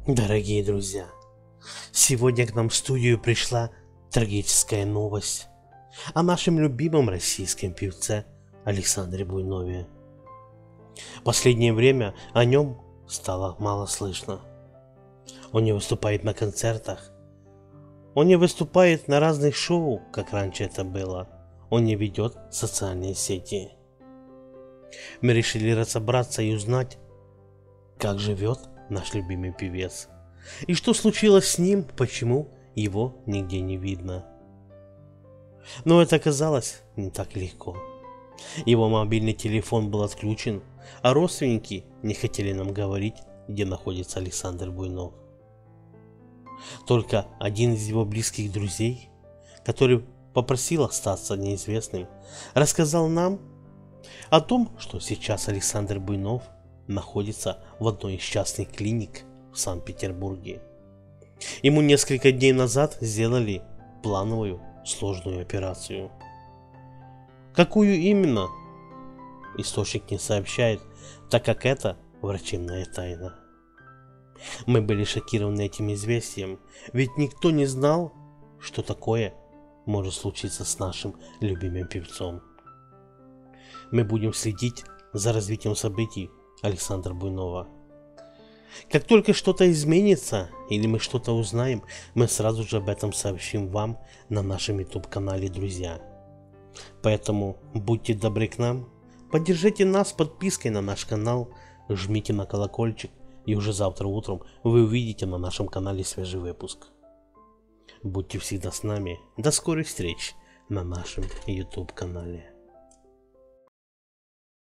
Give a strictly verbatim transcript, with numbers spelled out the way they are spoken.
Дорогие друзья, сегодня к нам в студию пришла трагическая новость о нашем любимом российском певце Александре Буйнове. В последнее время о нем стало мало слышно. Он не выступает на концертах, он не выступает на разных шоу, как раньше это было, он не ведет социальные сети. Мы решили разобраться и узнать, как живет наш любимый певец. И что случилось с ним, почему его нигде не видно. Но это оказалось не так легко. Его мобильный телефон был отключен, а родственники не хотели нам говорить, где находится Александр Буйнов. Только один из его близких друзей, который попросил остаться неизвестным, рассказал нам о том, что сейчас Александр Буйнов находится в одной из частных клиник в Санкт-Петербурге. Ему несколько дней назад сделали плановую сложную операцию. Какую именно, источник не сообщает, так как это врачебная тайна. Мы были шокированы этим известием, ведь никто не знал, что такое может случиться с нашим любимым певцом. Мы будем следить за развитием событий Александра Буйнова. Как только что-то изменится или мы что-то узнаем, мы сразу же об этом сообщим вам на нашем YouTube-канале, друзья. Поэтому будьте добры к нам, поддержите нас подпиской на наш канал, жмите на колокольчик, и уже завтра утром вы увидите на нашем канале свежий выпуск. Будьте всегда с нами. До скорых встреч на нашем YouTube-канале.